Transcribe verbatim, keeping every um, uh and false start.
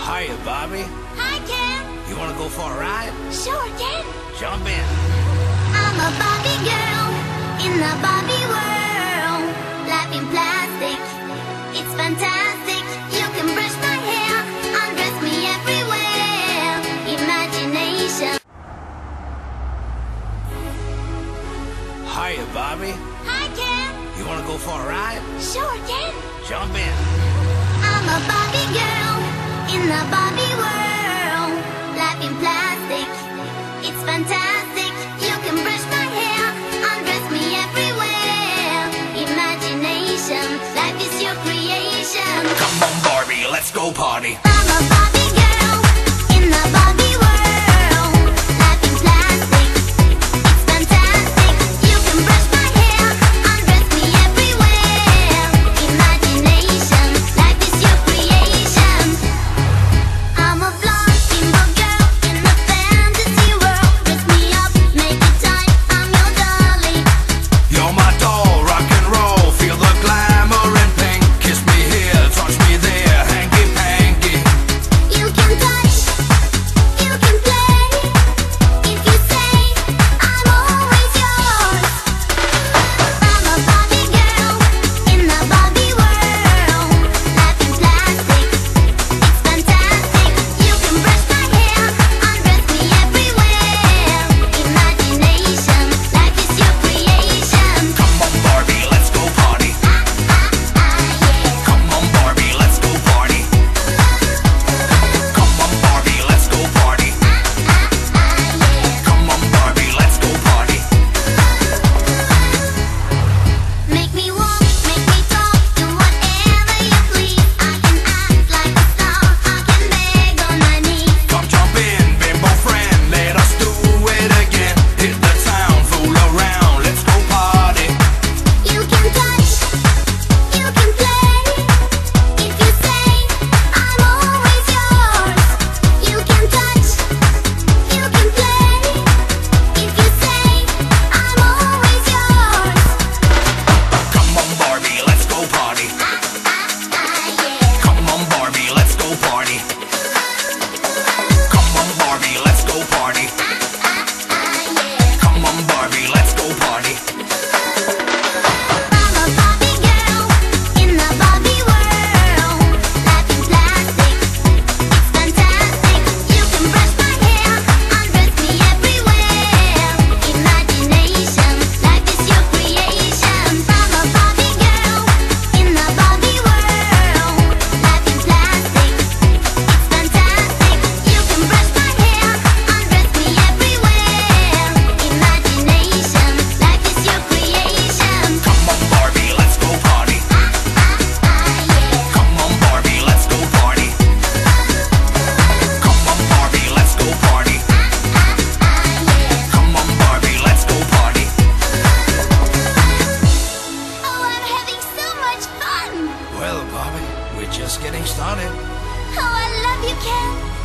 Hiya, Bobby. Hi, Ken. You wanna go for a ride? Sure, Ken. Jump in. I'm a Barbie girl in the Barbie world. Life in plastic, it's fantastic. You can brush my hair, undress me everywhere. Imagination. Hiya, Bobby. Hi, Ken. You wanna go for a ride? Sure, Ken. Jump in. I'm a Barbie girl in the Barbie world. Life in plastic, it's fantastic. You can brush my hair, undress me everywhere. Imagination, life is your creation. Come on, Barbie, let's go party. I'm a Barbie girl in the Barbie world. Life in plastic, it's fantastic. You can brush my hair, undress me everywhere. Imagination, life is your creation. I'm a blonde single girl in the fantasy world. Dress me up, make it tight, I'm your darling. You're my doll, rock and roll. Feel the glamour and pink. Kiss me here, touch me there, hanky panky. You can touch, you can play. If you say I'm always yours. I'm a Barbie girl in the Barbie world. Life in plastic, it's fantastic. You can brush my hair, undress me everywhere. Imagination, life is your creation. Come on, Barbie, let's go party. Ah, ah, yeah. Come on, Barbie, let's go party. Come on, Barbie, let's go party. Come on, Barbie, let's go party. Make me walk, make me talk, do whatever you please. I can act like a star, I can beg on my knees. Come jump in, bimbo friend, let us do it again. Hit the town, fool around, let's go party. You can touch, you can play. If you say I'm always yours. You can touch, you can play. If you say I'm always yours. Come on, Barbie, let's go party. Ah, ah, ah, yeah. Come on, Barbie, let's go party. Come on, Barbie, let's go party. Ah, ah, ah, yeah. Come on, Barbie, let's go party. I'm a Barbie girl in the Barbie world. Life in plastic, it's fantastic. You can brush my hair, undress me everywhere. Imagination, life is your creation. I'm a Barbie girl in the Barbie world. Life in plastic, it's fantastic. You can brush my hair, undress me everywhere. Imagination, life is your creation. Come on, Barbie, let's go party. Ah, ah, yeah. Come on, Barbie, let's go party. Come on, Barbie, let's go party. Come on, Barbie, let's go party. Oh, I'm having so much fun. Well, Barbie, we're just getting started. Oh, I love you, Ken.